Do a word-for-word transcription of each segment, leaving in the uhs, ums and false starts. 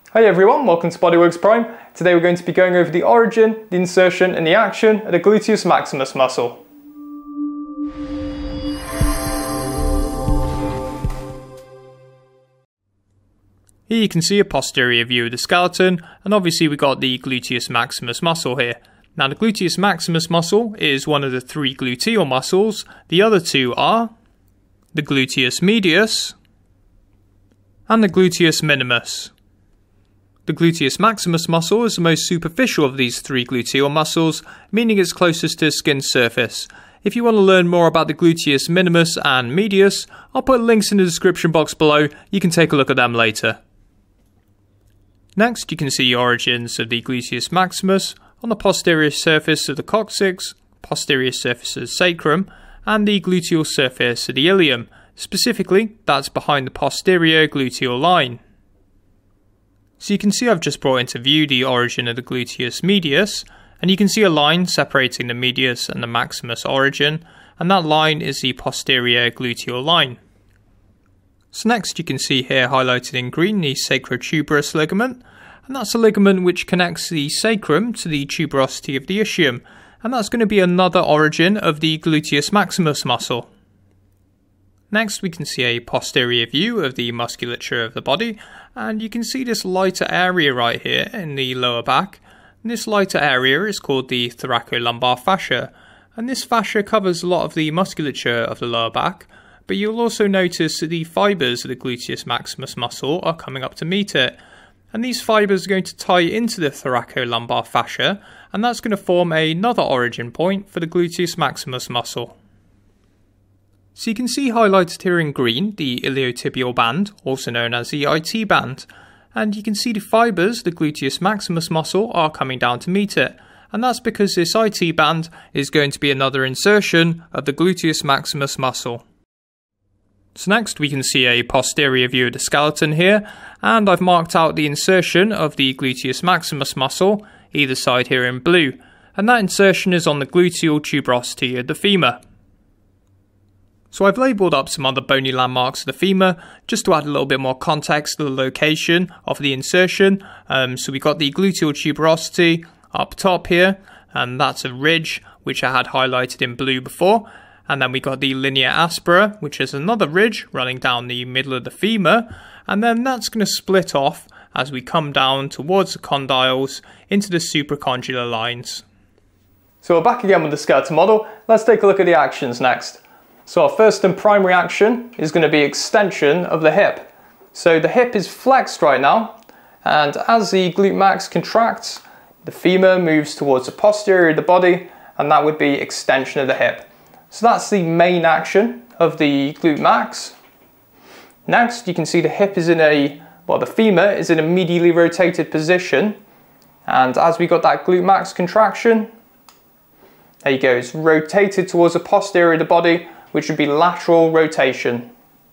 Hi everyone, welcome to Bodyworks Prime. Today we're going to be going over the origin, the insertion and the action of the Gluteus Maximus muscle. Here you can see a posterior view of the skeleton, and obviously we've got the Gluteus Maximus muscle here. Now the Gluteus Maximus muscle is one of the three gluteal muscles. The other two are the Gluteus medius and the Gluteus minimus. The Gluteus Maximus muscle is the most superficial of these three gluteal muscles, meaning it's closest to the skin surface. If you want to learn more about the Gluteus minimus and medius, I'll put links in the description box below. You can take a look at them later. Next, you can see the origins of the Gluteus Maximus on the posterior surface of the coccyx, posterior surface of the sacrum, and the gluteal surface of the ilium. Specifically, that's behind the posterior gluteal line. So you can see I've just brought into view the origin of the Gluteus medius, and you can see a line separating the medius and the maximus origin, and that line is the posterior gluteal line. So next you can see here highlighted in green the sacrotuberous ligament, and that's a ligament which connects the sacrum to the tuberosity of the ischium, and that's going to be another origin of the Gluteus Maximus muscle. Next we can see a posterior view of the musculature of the body, and you can see this lighter area right here in the lower back. And this lighter area is called the thoracolumbar fascia, and this fascia covers a lot of the musculature of the lower back, but you'll also notice that the fibres of the Gluteus Maximus muscle are coming up to meet it, and these fibres are going to tie into the thoracolumbar fascia, and that's going to form another origin point for the Gluteus Maximus muscle. So you can see highlighted here in green the iliotibial band, also known as the I T band, and you can see the fibres, the Gluteus Maximus muscle, are coming down to meet it, and that's because this I T band is going to be another insertion of the Gluteus Maximus muscle. So next we can see a posterior view of the skeleton here, and I've marked out the insertion of the Gluteus Maximus muscle, either side here in blue, and that insertion is on the gluteal tuberosity of the femur. So I've labelled up some other bony landmarks of the femur, just to add a little bit more context to the location of the insertion. Um, so we've got the gluteal tuberosity up top here, and that's a ridge which I had highlighted in blue before. And then we got the linea aspera, which is another ridge running down the middle of the femur, and then that's going to split off as we come down towards the condyles into the supracondylar lines. So we're back again with the skeleton model. Let's take a look at the actions next. So our first and primary action is going to be extension of the hip. So the hip is flexed right now, and as the glute max contracts, the femur moves towards the posterior of the body, and that would be extension of the hip. So that's the main action of the glute max. Next, you can see the hip is in a, well, the femur is in a medially rotated position, and as we got that glute max contraction, there you go, it's rotated towards the posterior of the body, which would be lateral rotation.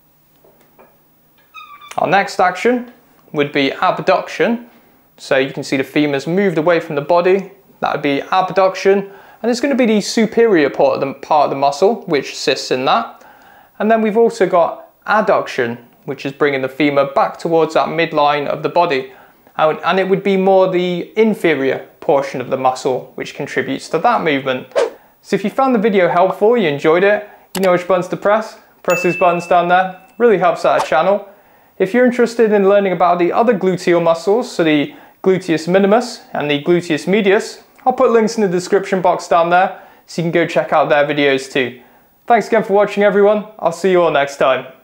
Our next action would be abduction. So you can see the femur's moved away from the body. That would be abduction. And it's going to be the superior part of the, part of the muscle, which assists in that. And then we've also got adduction, which is bringing the femur back towards that midline of the body. And, and it would be more the inferior portion of the muscle, which contributes to that movement. So if you found the video helpful, you enjoyed it, you know which buttons to press. Press these buttons down there. Really helps out our channel. If you're interested in learning about the other gluteal muscles, so the Gluteus minimus and the Gluteus medius, I'll put links in the description box down there so you can go check out their videos too. Thanks again for watching everyone. I'll see you all next time.